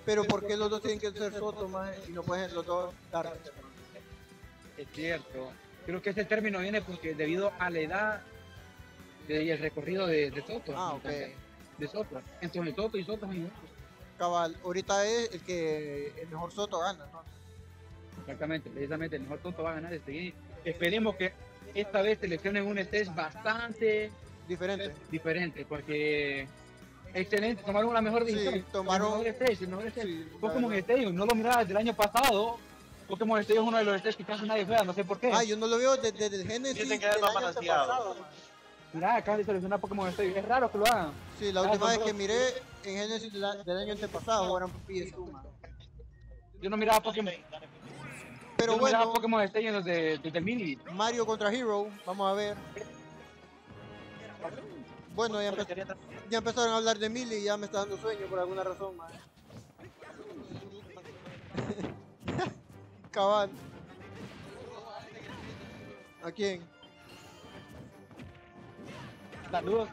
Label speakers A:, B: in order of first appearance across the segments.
A: Pero ¿por qué los dos tienen que ser Soto, maje? Y no pueden los dos Darkster.
B: Es cierto. Creo que ese término viene porque debido a la edad y el recorrido de Soto.
A: Ah, ok.
B: De Soto. Entonces Soto y Soto son iguales.
A: Cabal, ahorita es el que el mejor Soto gana, ¿no?
B: Exactamente, precisamente el mejor Soto va a ganar este game. Esperemos que esta vez seleccionen un stage bastante diferente, porque excelente, tomaron la mejor decisión.
A: Sí, tomaron
B: el mejor stage.
A: Sí,
B: Pokémon Stadium, no lo miraba desde el año pasado. Pokémon Stadium es uno de los stages que casi nadie juega, no sé por qué.
A: Ah, yo no lo veo desde el Genesis
C: Dicen que
A: del
C: es más
A: año
C: balanceado.
A: pasado, man.
B: Mirá, acá de seleccionar Pokémon Stadium, es raro que lo hagan.
A: Sí, la última vez que miré en Genesis del año antepasado eran PS2, man.
B: Yo no miraba Pokémon.
A: Pero
B: Yo no miraba
A: bueno,
B: Pokémon Stadium desde el mini.
A: Mario contra Hero, vamos a ver. Bueno, ya empezaron a hablar de Millie y ya me está dando sueño por alguna razón, man. Cabal. ¿A quién?
B: Saludos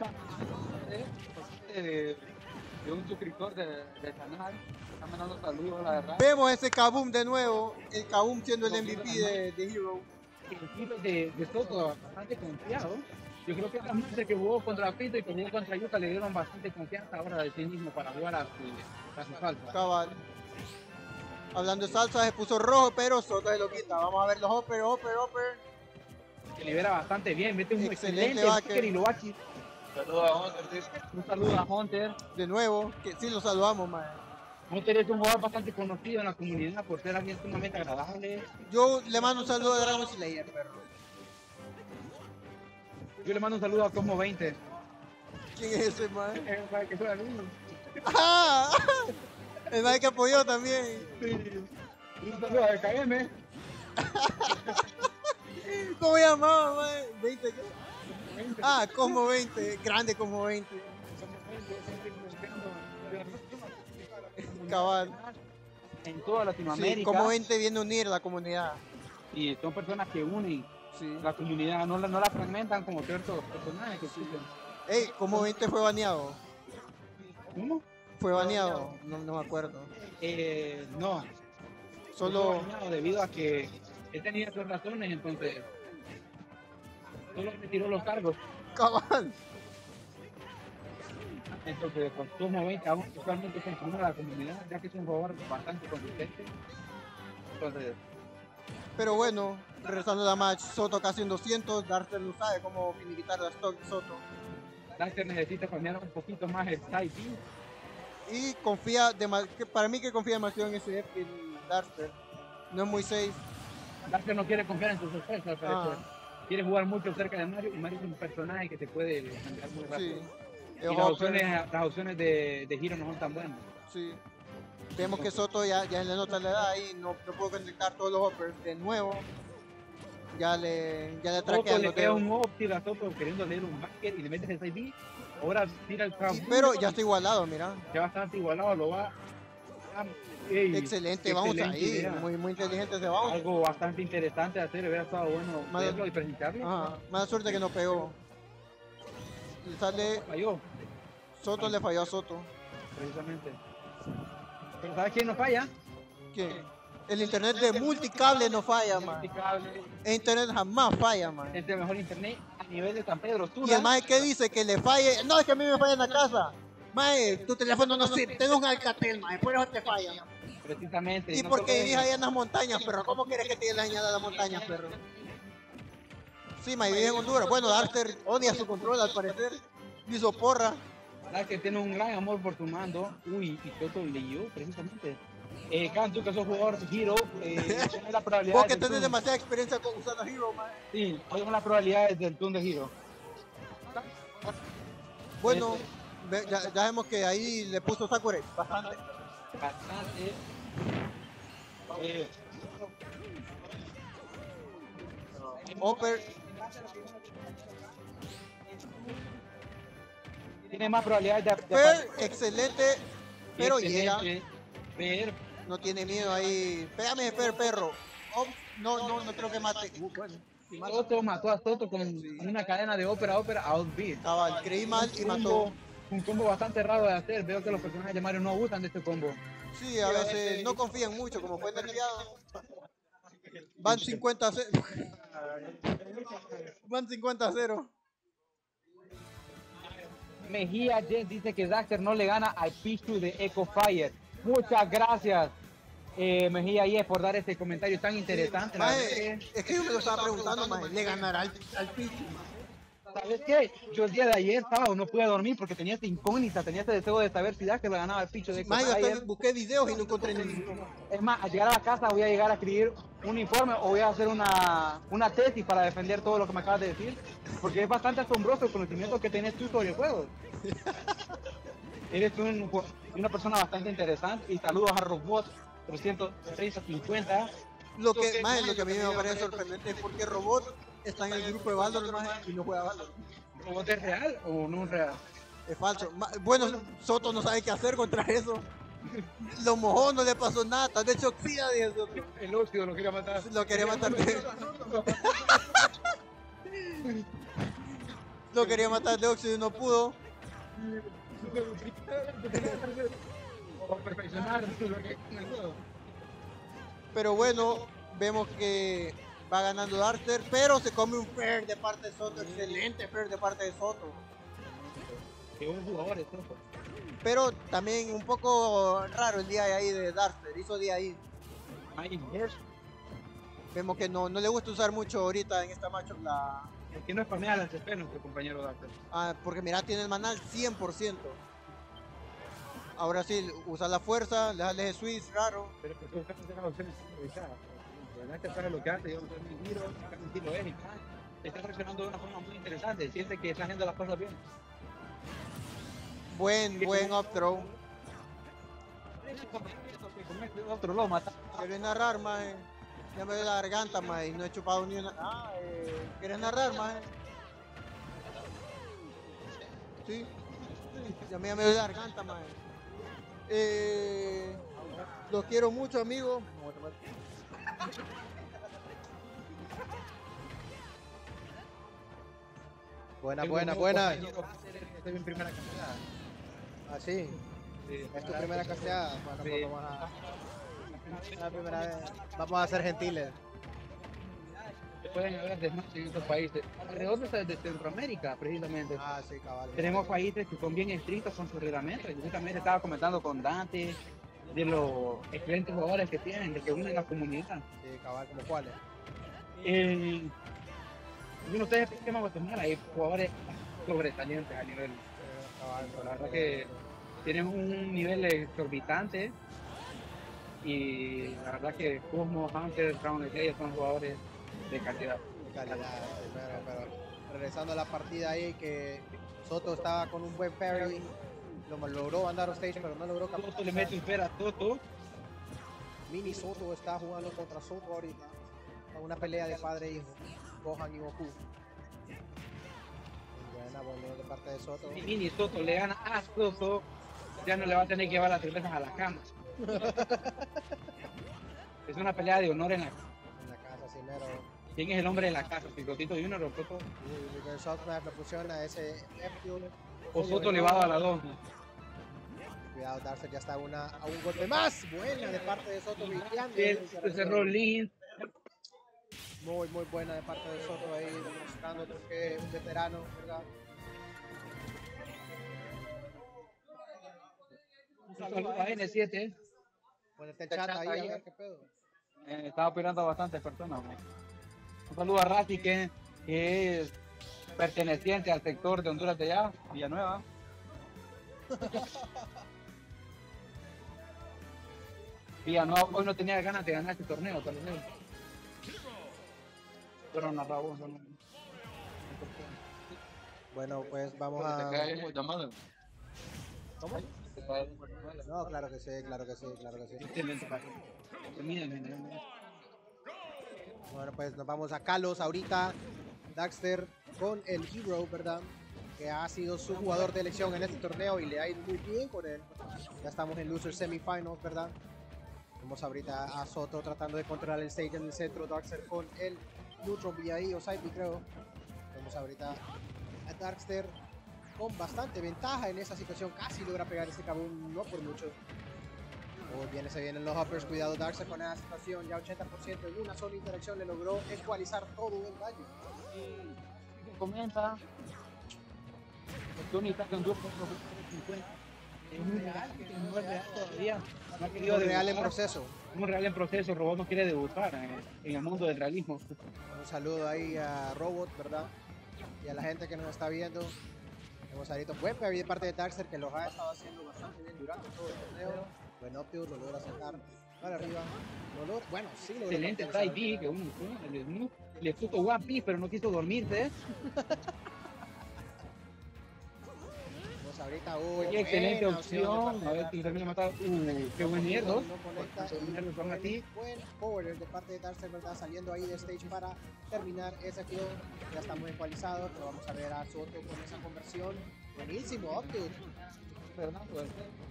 B: de un suscriptor del canal. Está mandando saludos, la verdad.
A: Vemos ese Kaboom de nuevo, el Kaboom siendo el MVP de Hero.
B: El equipo de Soto bastante confiado. Yo creo que la música que jugó contra Pito y que jugó contra Yuka le dieron bastante confianza ahora de sí mismo para jugar a su salsa.
A: Cabal. Hablando de salsa, se puso rojo, pero Soto se lo quita. Vamos a ver los Hopper.
B: Se libera bastante bien, mete un
A: Excelente
B: backer y lo bachi.
C: Saludos a Hunter.
B: Un saludo a Hunter.
A: De nuevo, que sí lo saludamos, man.
B: Hunter es un jugador bastante conocido en la comunidad por ser alguien sumamente agradable.
A: Yo le mando un saludo a Dragon Slayer, perro.
B: Yo le mando un saludo a Cosmo 20.
A: ¿Quién es ese, man?
B: Es que juega bien.
A: ¡Ah! El man que apoyó también.
B: Sí. Un saludo a KM.
A: ¿Cómo llamaba, man? 20 qué? Ah, Cosmo 20. Grande Cosmo 20. Cabal.
B: En toda Latinoamérica.
A: Sí, Cosmo 20 viene a unir la comunidad.
B: Y son personas que unen
A: Sí.
B: la comunidad, no la fragmentan como ciertos personajes que existen.
A: Ey, Cosmo 20 fue baneado.
B: ¿Cómo?
A: Fue baneado. No me acuerdo.
B: No.
A: Solo.
B: No, debido a que él tenía sus razones, entonces solo retiró los cargos.
A: Cabal.
B: Entonces, con Cosmo 20 aún totalmente continúa la comunidad, ya que es un jugador bastante consistente. Entonces,
A: Pero bueno, regresando a la match, Soto casi en 200, Darkster no sabe cómo finiquitar la stock de Soto.
B: Lancer necesita cambiar un poquito más el typing.
A: Y confía, para mí que confía demasiado en ese que Darkster. No es muy safe.
B: Lancer no quiere confiar en sus sorpresas, al parecer. Quiere jugar mucho cerca de Mario y Mario es un personaje que te puede cambiar muy rápido.
A: Sí.
B: Y las opciones de Hero no son tan buenas.
A: Sí. Vemos que Soto ya le nota la edad y no puedo conectar todos los hoppers de nuevo. Ya le traquean
B: Soto le
A: los
B: queda
A: dedos.
B: un optil a Soto queriendo leer un backer y le metes el side B. Ahora tira el crowd.
A: Pero ya está igualado, mira.
B: Ya bastante igualado, lo va. Ey,
A: Excelente, vamos
B: excelente
A: ahí.
B: idea.
A: Muy inteligente ese bounce.
B: Algo bastante interesante de hacer, hubiera estado bueno verlo y presentarlo.
A: Ajá, mala suerte que no pegó. Y sale.
B: Falló,
A: Soto le falló a Soto.
B: precisamente. Pero ¿sabes quién no falla?
A: ¿Quién? El internet de multicable no falla, man.
B: Multicable,
A: El internet jamás falla, man.
B: es el mejor internet a nivel de San Pedro Sula.
A: Y el mae que dice que le falle. No, es que a mí me falla en la casa. Mae, tu teléfono no sirve. Tengo un Alcatel, mae. Por eso te falla, man.
B: Precisamente.
A: Y
B: no
A: porque
B: solo
A: vivís allá en las montañas, perro. ¿Cómo quieres que te dé dañada las montañas, perro? Sí, mae, vive en Honduras. Bueno, Darkster odia su control al parecer. Hizo porra.
B: ¿Sabes que tiene un gran amor por tu mando? Uy, y Soto leyó, precisamente. Kantu, que sos jugador de Hero, tiene la probabilidad.
A: Vos que tenés demasiada experiencia con usando Hero, mae.
B: Sí, tengo las probabilidades del Toon de Hero.
A: Bueno, ya vemos que ahí le puso Sakurai. Bastante.
B: Bastante.
A: Hopper.
B: Tiene más probabilidades de
A: Fer, excelente. Pero llega.
B: Fer,
A: No tiene miedo ahí. Pégame, Fer, perro. Oh, no creo que mate. Bueno, si mata.
B: Soto mató a Soto con una cadena de ópera a outbeat.
A: Cabal, creí mal y mató.
B: Un combo bastante raro de hacer. Veo que los personajes de Mario no usan de este combo.
A: Sí, a veces no confían mucho, como fue nerfeado. Van 50 a 0. Van 50 a 0.
B: Mejía Jet dice que Daxter no le gana al Pichu de Echo Fire. Muchas gracias, Mejía Jet, por dar este comentario tan interesante.
A: Maje, es que yo me lo estaba preguntando, maje, ¿le ganará al Pichu?
B: ¿Sabes qué? Yo el día de ayer, sábado, no pude dormir porque tenía esta incógnita, tenía este deseo de saber si Daxter le ganaba al Pichu de Echo
A: Maje, yo
B: Fire.
A: hasta busqué videos y no encontré ninguno.
B: Es más, al llegar a la casa voy a llegar a escribir un informe o voy a hacer una tesis para defender todo lo que me acabas de decir, porque es bastante asombroso el conocimiento que tienes tú sobre el juego. Eres una persona bastante interesante y saludos a Robot 350.
A: Lo que a mí me parece sorprendente es porque Robot está en el grupo de Valor, maje, y no juega Valor.
B: ¿Robot es real o no es real?
A: Es falso. Bueno, Soto no sabe qué hacer contra eso. Lo mojó, no le pasó nada. Tal vez se oxida, dije Soto.
B: El óxido lo quería matar.
A: Lo quería matar. Lo quería matar de óxido y no pudo.
B: O perfeccionar lo que
A: Pero bueno, vemos que va ganando Darkster, pero se come un fair de parte de Soto. Excelente fair de parte de Soto.
B: Qué buen jugador es.
A: Pero también un poco raro el día de ahí de Darkster. Hizo día ahí. Vemos que no le gusta usar mucho ahorita en esta matchup la...
B: ¿Por qué no spamea las SP nuestro compañero Darkster?
A: Porque mira, tiene el manal 100%. Ahora sí, usa la fuerza, le sale ese switch raro.
B: Pero que tú estás haciendo las opciones improvisadas. Darkster sabe lo que hace, yo no sé mi giro, un tiro es y está reaccionando de una forma muy interesante. Siente que está haciendo las cosas bien.
A: Buen up throw.
B: Otro lo mata.
A: ¿Quieres narrar, maje? Ya me dio la garganta, maje, y no he chupado ni una... ¿Quieres narrar, maje? Sí. Ya me dio la garganta, maje. Los quiero mucho, amigos.
D: Buena.
B: Esta es mi primera casteada.
D: Ah, sí. Es tu primera casteada. Bueno, pues vamos a ser gentiles.
B: Pueden haber desmates en otros países. Alrededor de Centroamérica, precisamente.
D: Ah, sí, cabal.
B: Tenemos países que son bien estrictos con sus reglamentos. Yo también estaba comentando con Dante de los excelentes jugadores que tienen, de que unen la comunidad.
D: Sí, cabal, ¿como cuáles?
B: Yo no sé qué más Guatemala, hay jugadores sobresalientes a nivel. La verdad que tienen un nivel exorbitante y la verdad que Cosmo, Hunter, Crown Slayer son jugadores de calidad.
D: Pero regresando a la partida ahí, que Soto estaba con un buen parry, lo logró andar a stage, pero no logró capturar.
B: Soto le mete un fair a Toto.
D: Mini Soto está jugando contra Soto ahorita, una pelea de padre e hijo, Gohan y Goku. Buena de parte de Soto.
B: Si Mini Soto le gana a Soto, ya no le va a tener que llevar las cervezas a la cama. Es una pelea de honor en la
D: casa, sí, mero.
B: ¿Quién es el hombre de la casa? ¿Si Totito Junior o Soto?
D: Soto me funciona ese F-Fuel.
B: O Soto elevado a la 2.
D: Cuidado, Darkster ya está a un golpe más. Buena de parte de Soto.
B: Cerró Lin.
D: Muy buena de parte de Soto ahí, demostrando que es un veterano, ¿verdad?
B: Un saludo a N7.
D: Ponete el chat ahí, a ver qué pedo.
B: Estaba operando a bastantes personas. Un saludo a Rati, que es perteneciente al sector de Honduras de allá, Villanueva. Villanueva hoy no tenía ganas de ganar este torneo, tal vez. Pero narramos.
D: Bueno, pues vamos a... ¿Cómo? No, claro que sí. Bueno, pues nos vamos a Kalos ahorita. Daxter con el Hero, ¿verdad? Que ha sido su jugador de elección en este torneo y le ha ido muy bien con él. Ya estamos en Loser Semifinals, ¿verdad? Vemos ahorita a Soto tratando de controlar el stage en el centro. Daxter con el Neutron VI o Side B, creo. Vemos ahorita a Darkster con bastante ventaja en esa situación. Casi logra pegar ese Kabum, no por mucho. Muy bien, se vienen los uppers, cuidado Darkseid con esa situación, ya 80% en una sola interacción le logró ecualizar todo el daño.
B: Comienza. Tony está con 2.50. Es muy real, que no es real todavía. No ha querido
D: Real en
B: debutar.
D: proceso.
B: Un real en proceso, Robot no quiere debutar en el mundo del realismo.
D: Un saludo ahí a Robot, ¿verdad? Y a la gente que nos está viendo. Tenemos ahorita un buen PB de parte de Darkseid que los ha estado haciendo bastante bien durante todo el torneo. Buen Optimus, lo logra sacar para arriba. Bueno, sí lo
B: Excelente Tide B, que le puso One Piece, pero no quiso dormirse.
D: Vamos ahorita,
B: Qué excelente opción. A ver si termina de matar. Qué buen mierda.
D: No conecta. Buen forwarder de parte de Darkseid, ¿verdad? Saliendo ahí de stage para terminar ese kill. Ya estamos ecualizados, pero vamos a ver a Soto con esa conversión. Buenísimo, Optimus.
B: Fernando.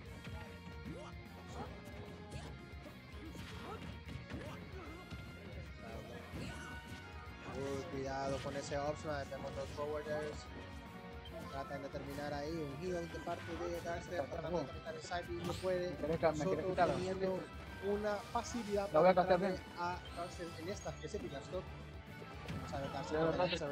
D: Cuidado con ese option, vemos los forwarders. Tratan de terminar ahí un heal de parte de Darkseid, tratando de terminar el side y no puede. Soto teniendo una facilidad para entrarle a Darkseid en esta específica stop. Vamos a ver Darkseid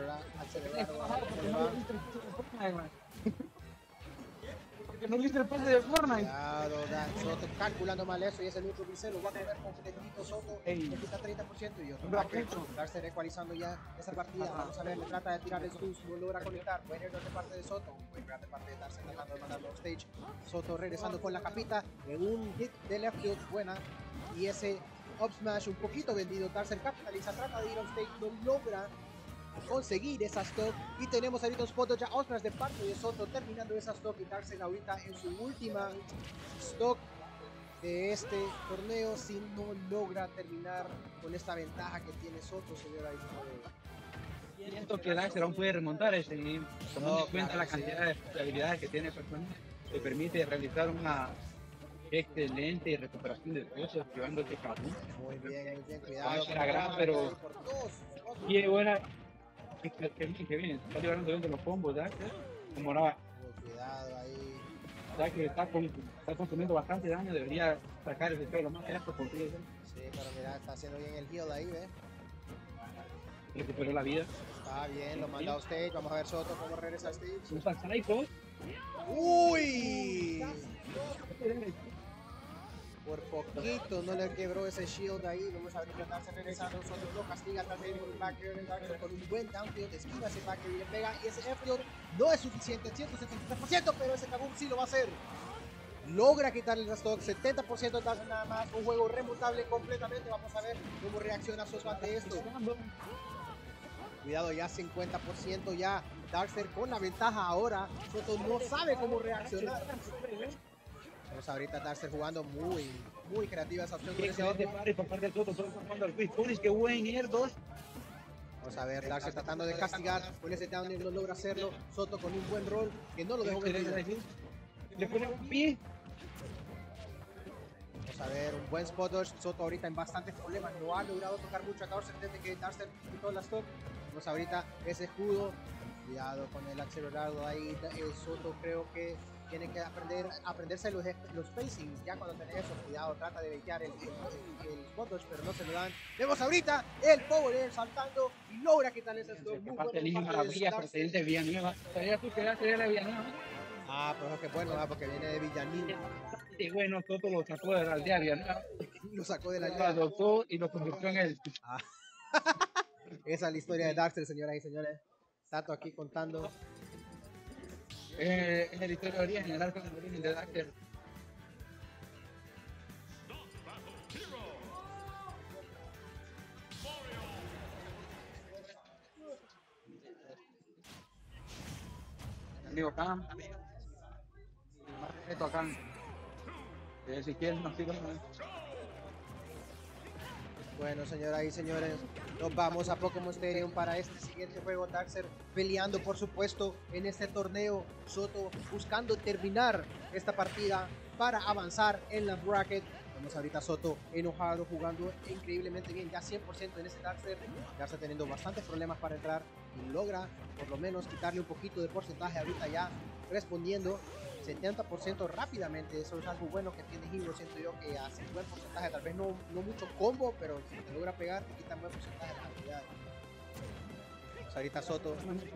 D: acelerar.
B: Que no viste el pase de Fortnite.
D: Cuidado, Soto calculando mal eso y ese neutro pincel lo va a comer completito. Soto le quita 30% y otro Darkseid ecualizando ya esa partida. Vamos a ver, le trata de tirar el boost, no logra conectar. Buen error de parte de Soto, buen grab de parte de Darkseid tratando de mandarlo stage. Soto regresando con la capita en un hit de left field buena y ese up smash un poquito vendido. Darkseid capitaliza, trata de ir on stage, no logra conseguir esa stock y tenemos ahorita un spot ya Osmars de parte de Soto terminando esa stock y Darkseid ahorita en su última stock de este torneo si no logra terminar con esta ventaja que tiene Soto, señora.
B: Siento que Darkseid aún puede remontar ese, tomando en cuenta la cantidad de habilidades que tiene persona, le permite realizar una excelente recuperación de peso esquivando este cabrón.
D: Muy bien, cuidado.
B: Era gran, pero qué buena. Que viene, está liberando bien de los combos, Darkseid. Como no,
D: cuidado ahí.
B: ya que está consumiendo bastante daño, debería sacar ese pelo más lejos posible.
D: Sí, pero mira, está haciendo bien el heal ahí, ¿ves?
B: Recuperó la vida.
D: Está bien, lo manda a stage. Vamos a ver Soto cómo regresa a stage.
B: Usa Psycho.
D: ¡Uy! Por poquito no le quebró ese shield ahí. Vamos a ver que Darkseid regresando. Soto lo castiga también con un backer. Darkseid con un buen down tilt. Esquiva ese backer y le pega. Y ese F-tilt no es suficiente. 173%, pero ese Kaboom sí lo va a hacer. Logra quitarle el stock. 70% de Darkseid nada más. Un juego remontable completamente. Vamos a ver cómo reacciona Soto ante esto. Cuidado, ya 50% ya. Darkseid con la ventaja ahora. Soto no sabe cómo reaccionar. Vamos ahorita a Darkseid jugando muy creativa esa opción.
B: Excelente parry por parte del Soto, todo jugando al quick punish, que buen air 2.
D: Vamos a ver, Darkseid tratando de castigar con ese down air, no logra hacerlo. Soto con un buen roll que no lo dejó ver.
B: Le pone un pie.
D: Vamos a ver, un buen spot dodge. Soto ahorita en bastantes problemas, no ha logrado tocar mucho a Darkseid desde que Darkseid quitó la stock. Vamos ahorita ese escudo. Cuidado con el acelerado ahí. Soto creo que tiene que aprenderse los spacing. Ya cuando tenés eso, cuidado, trata de baitear el spot dodge, pero no se lo dan. Vemos ahorita el power air saltando y logra quitarle ese stock. Muy
B: parte de maravilla, procedente de Villanueva. ¿Sabías tú que era de Villanueva?
D: Ah, pues que bueno, porque viene de Villanueva.
B: Y bueno, Soto lo sacó de la aldea Villanueva.
D: Lo sacó de la
B: aldea. Lo adoptó y lo convirtió en él.
D: Esa es la historia de Darkseid, señoras y señores. Tato aquí contando.
B: Es la historia de origen, el arco de origen de Darkseid. Amigo Cam, esto acá. Si quieren, nos siguen.
D: Bueno, señoras y señores, nos vamos a Pokémon Stadium para este siguiente juego. Darkseid peleando, por supuesto, en este torneo. Soto buscando terminar esta partida para avanzar en la bracket. Vemos ahorita a Soto enojado, jugando increíblemente bien, ya 100% en ese Darkseid. Darkseid teniendo bastantes problemas para entrar y logra por lo menos quitarle un poquito de porcentaje ahorita ya respondiendo. 70% rápidamente. Eso es algo bueno que tiene Hero. Siento yo que hace buen porcentaje, tal vez no mucho combo, pero si te logra pegar, te quita buen porcentaje de habilidad. Pues ahorita Soto,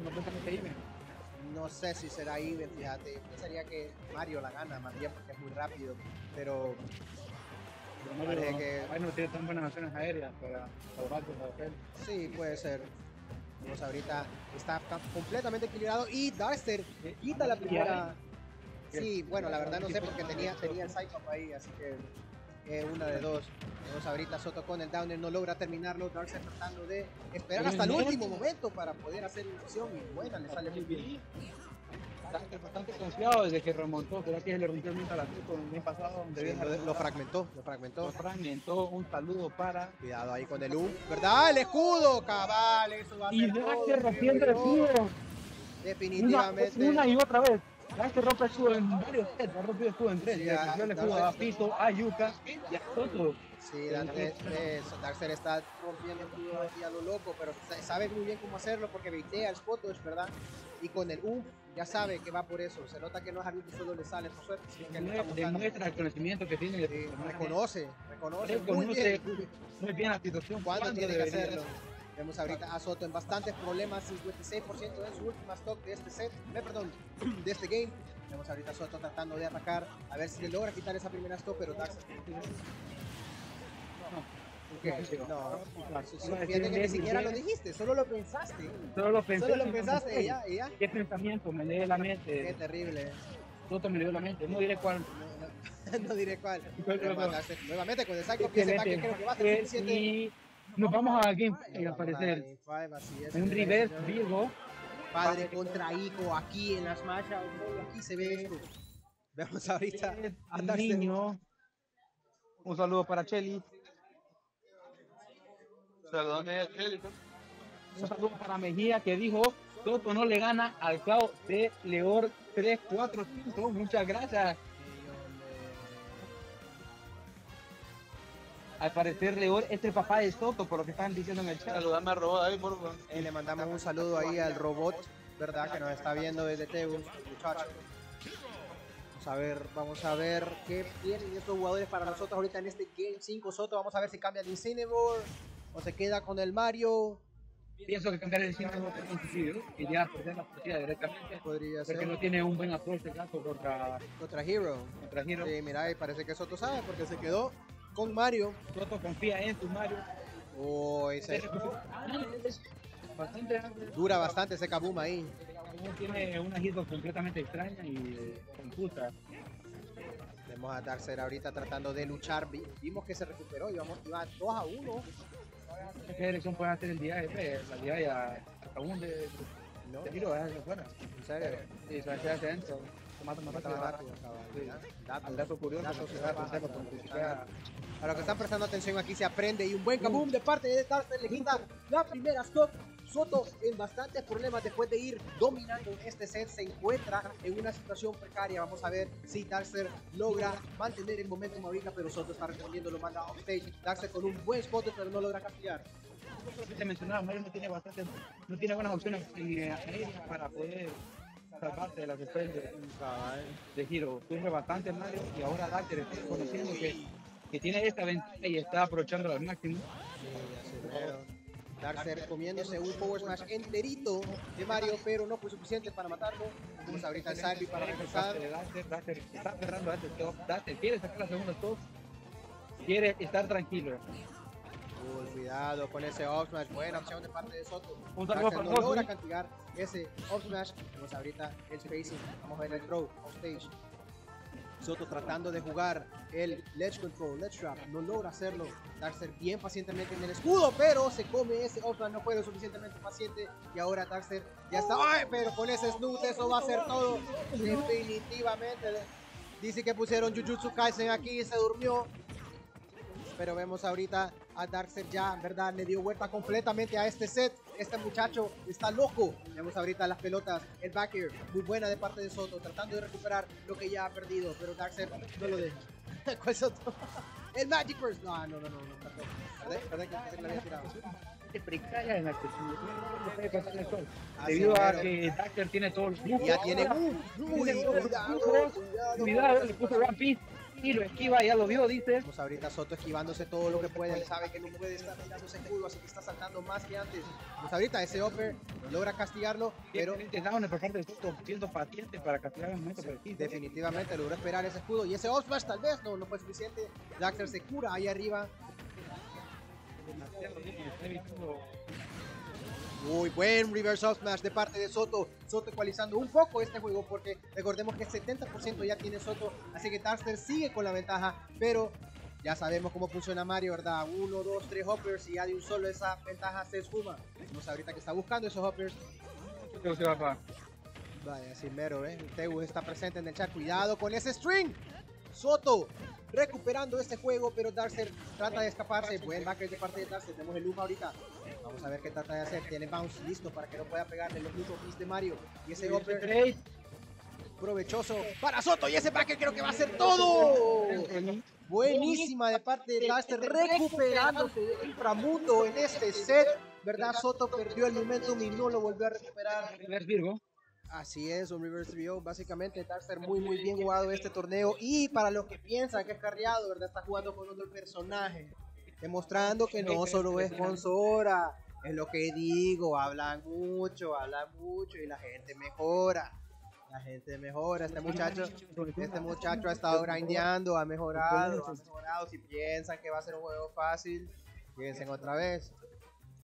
D: no sé si será even, fíjate. Pensaría que Mario la gana más bien porque es muy rápido, pero parece que
B: no tiene tan buenas acciones aéreas para hacer.
D: sí, puede ser. Vamos ahorita, está completamente equilibrado y Darkster quita la primera. Sí, bueno, la verdad no sé porque tenía el Cyclops ahí, así que una de dos. Vamos ahorita Soto con el downer, no logra terminarlo. Darkster tratando de esperar hasta el último momento para poder hacer una acción y buena, le sale muy bien.
B: Bastante confiado desde que remontó, creo que le rompió el mental a Tuto el mes pasado.
D: Sí, lo fragmentó.
B: Un saludo para...
D: Cuidado ahí con el U, ¿verdad? El escudo, cabal, eso va a ser
B: Y Darkster rompiendo el escudo.
D: Definitivamente.
B: Una y otra vez. Darkster rompe el escudo en varios sets, ha rompido el escudo en 3.
D: Sí,
B: Le rompió el escudo a Pito, a Yuka y a Soto.
D: Sí, Darkseid está rompiendo el escudo aquí a lo loco, pero sabe muy bien cómo hacerlo porque baitea el spot dodge, ¿verdad? Y con el U ya sabe que va por eso. Se nota que no es algo que solo le sale, por suerte. Sí,
B: Demuestra el conocimiento que tiene.
D: Reconoce
B: muy bien la situación.
D: ¿Cuándo tiene que hacerlo? Vemos ahorita a Soto en bastantes problemas, 56% en su última stock de este set, de este game. Vemos ahorita a Soto tratando de atacar, a ver si le logra quitar esa primera stock, pero Darkseid fíjate que ni siquiera lo dijiste, solo lo pensaste.
B: Solo lo
D: pensaste y ya.
B: ¿Qué pensamiento me lee la mente?
D: Qué terrible.
B: Soto me leyó la mente, no diré cuál.
D: No diré cuál. Nuevamente con el saco pieza que creo que va a ser suficiente.
B: Y nos vamos a Game 5 al parecer. Un reverse Virgo.
D: Padre contra hijo aquí en las Smash Out, aquí se ve esto. Vemos ahorita a
B: niño. Un saludo para Chelly. Un saludo para Mejía que dijo: Soto no le gana al Clau de Leor 345. Muchas gracias. Al parecer Leor es el papá de Soto, por lo que están diciendo en el chat.
C: Saludame al robot ahí, por favor.
D: Le mandamos un saludo ahí al robot, ¿verdad? Que nos está viendo desde Teus, muchacho. Vamos a ver qué tienen estos jugadores para nosotros ahorita en este Game 5. Soto, vamos a ver si cambia el Incineroar o se queda con el Mario.
B: Pienso que cambiar el Incineroar es un suicidio y ya perder la partida directamente.
D: Podría ser.
B: Porque no tiene un buen approach de gato contra
D: Hero.
B: Sí,
D: mira, y parece que Soto sabe porque se quedó con Mario.
B: Soto confía en su Mario.
D: Dura bastante ese Kaboom ahí.
B: Tiene una hitbox completamente extraña y confusa.
D: Vemos a Darkseid ahorita tratando de luchar. Vimos que se recuperó y iba 2-1.
B: ¿Qué dirección puede hacer el día? La día ya Kaboom de tiro es fuera.
D: ¿En serio?
B: Sí, se hace adentro. Mata rápido. Dato curioso.
D: A los que están prestando atención aquí se aprende y un buen Kaboom de parte de Darkseid le quita la primera stock. Soto en bastantes problemas después de ir dominando este set, se encuentra en una situación precaria. Vamos a ver si Darkseid logra mantener el momentum ahorita, pero Soto está respondiendo, lo manda offstage. Darkseid con un buen spot, pero no logra castigar.
B: Te mencionaba, Mario no tiene buenas opciones aéreas para poder salvarte de las defensas de Hero. Sufre bastante Mario y ahora Darkseid está conociendo que tiene esta ventaja y está aprovechando al máximo.
D: Darkseid comiéndose un Power Smash enterito de Mario, pero no fue suficiente para matarlo. Vamos ahorita el Salvi para regresar.
B: Darkseid está cerrando antes. Darkseid quiere sacar la segunda stop. Quiere estar tranquilo.
D: Cuidado con ese Up Smash. Buena opción de parte de Soto.
B: Darkseid
D: no logra castigar ese Up Smash. Vamos ahorita el spacing. Vamos a ver el throw offstage. Soto tratando de jugar el ledge control, ledge trap, no logra hacerlo. Darkseid bien pacientemente en el escudo, pero se come ese offline, no fue lo suficientemente paciente. Y ahora Darkseid ya está, ¡ay! Pero con ese snoot eso va a ser todo. Definitivamente. Dice que pusieron Jujutsu Kaisen aquí y se durmió. Pero vemos ahorita a Darkseid ya, ¿verdad? Le dio vuelta completamente a este set. Este muchacho está loco. Vemos ahorita las pelotas, el back air, muy buena de parte de Soto, tratando de recuperar lo que ya ha perdido. Pero Darkseid no lo deja. ¿Cuál Soto? El Magic Burst. No, perdón. Perdón que le había tirado.
B: bastante precaria en la que no puede pasar el sol.
D: Así
B: Debido a
D: mero.
B: que Daxter tiene todo el flujo.
D: Ya tiene.
B: Cuidado, le puso One Piece y lo esquiva, ya lo vio, dice.
D: Vamos ahorita Soto esquivándose todo lo que puede. Él sabe que no puede estar tirando ese escudo, así que está saltando más que antes. Vamos ahorita ese upper logra castigarlo, pero
B: Down por parte de Soto, siendo paciente para castigar el momento preciso.
D: definitivamente logró esperar ese escudo. Y ese up smash tal vez no fue suficiente. Daxter se cura ahí arriba. Muy buen reverse up smash de parte de Soto. Soto ecualizando un poco este juego porque recordemos que 70% ya tiene Soto. Así que Daxter sigue con la ventaja, pero ya sabemos cómo funciona Mario, ¿verdad? 1, 2, 3 hoppers y ya de un solo esa ventaja se esfuma. Vamos ahorita que está buscando esos hoppers. Vaya, así mero, Tegu está presente en el chat. Cuidado con ese string. Soto recuperando este juego, pero Daxter trata de escaparse. Buen backer de parte de Daxter. Tenemos el Luma ahorita. Vamos a ver qué trata de hacer. Tiene bounce listo para que no pueda pegarle los mismos hits de Mario. Y ese upper provechoso para Soto. Y ese backer creo que va a ser todo. Buenísima de parte de Daxter, recuperándose de inframundo en este set. ¿Verdad? Soto perdió el momentum y no lo volvió a recuperar.
B: Virgo.
D: Así es, un reverse VO. Básicamente, Daxter muy bien jugado este torneo. Y para los que piensan que es carreado, ¿verdad? Está jugando con otro personaje. Demostrando que no solo es con Sora. Es lo que digo, hablan mucho y la gente mejora. La gente mejora. Este muchacho ha estado grindeando, ha mejorado. Si piensan que va a ser un juego fácil, piensen otra vez.